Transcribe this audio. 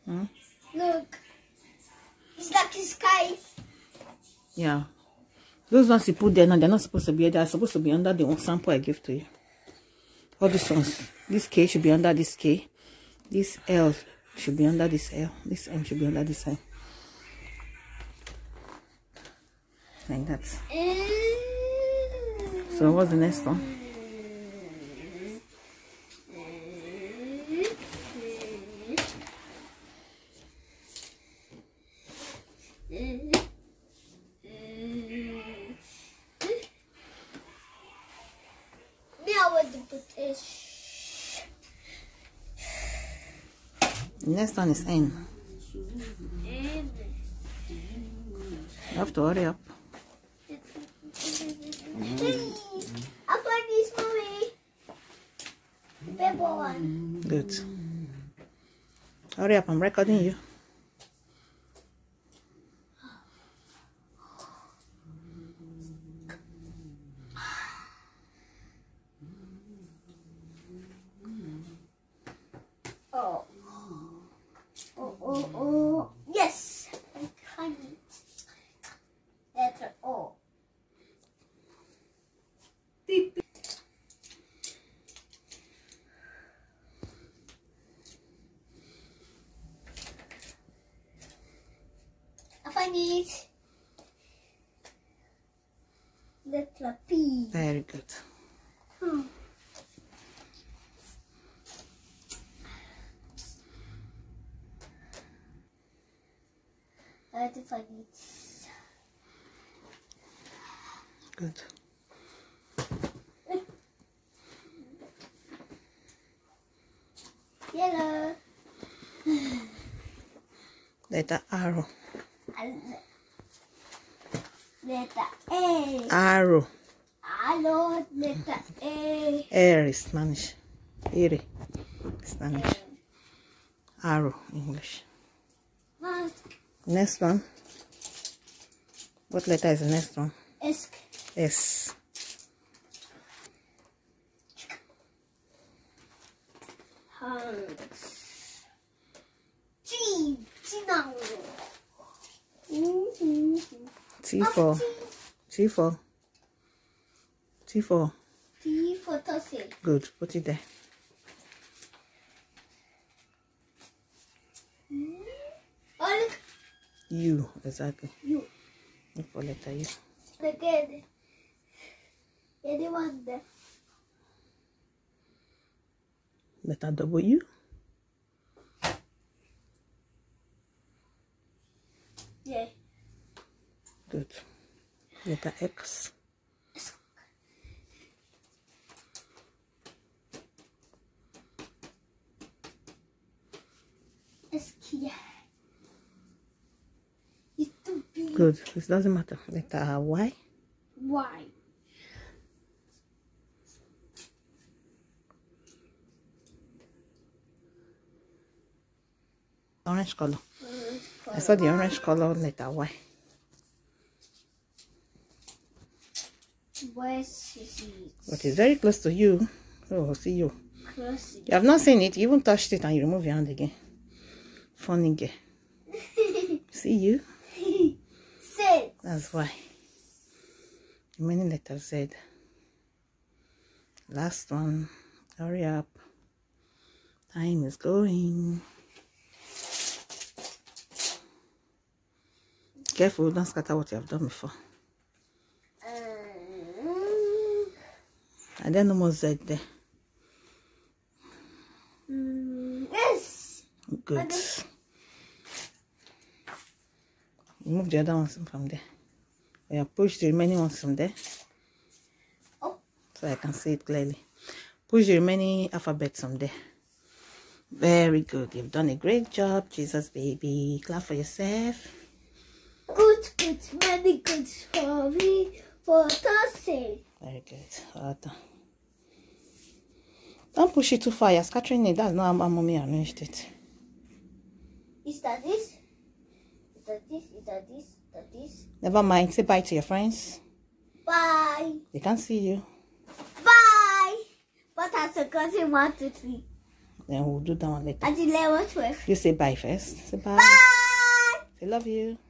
Look. It's like the sky. Yeah. Those ones you put there now, they're not supposed to be there. They're supposed to be under the sample I give to you. All these ones. This K should be under this K. This L should be under this L. This M should be under this M. Like that. So what's the next one? The next one is N. You have to hurry up. I find this, mommy. Paper one. Good. Hurry up, I'm recording you. Oh. Yes. I find it. Letter O. Beep. I find it. Letter P. Very good. I have to find it. Good. Yellow. Letter arrow. Letter A. Arrow. Hello, letter A. Air is Spanish. Ere. Spanish. Arrow, English. Next one. What letter is the next one? S. S. T. T for. T for. T for. T for Tosi. Good. Put it there. Oh, look. U. Exactly. U. Look for letter U. Again. Anyone there? Letter W. Yeah. Good. Letter X. Esquia. It's too big. Good. This doesn't matter. Letter Y. Why? Orange color. I saw the orange color letter Y. Where is it? But it's very close to you. Oh, see you. Close. You have not seen it. You even touched it and you remove your hand again. Funny girl. See you. Six. That's why. Many letters Z. Last one. Hurry up. Time is going. Careful, don't scatter what you have done before. And then no more Z there. Yes. Good. Remove the other ones from there. Yeah, push the remaining ones from there. Oh. So I can see it clearly. Push the remaining alphabets from there. Very good. You've done a great job, Jesus baby. Clap for yourself. Good, many good for me, for Tosi. Very good. Don't push it too far. You're scattering it. That's not how mommy arranged it. Is that this? Is that this? Is that this? Is that this? Never mind. Say bye to your friends. Bye. They can't see you. Bye. But I forgot 1, 2, 3. Then we'll do that one later. Auntie, let us with. You say bye first. Say bye. Bye. Say love you.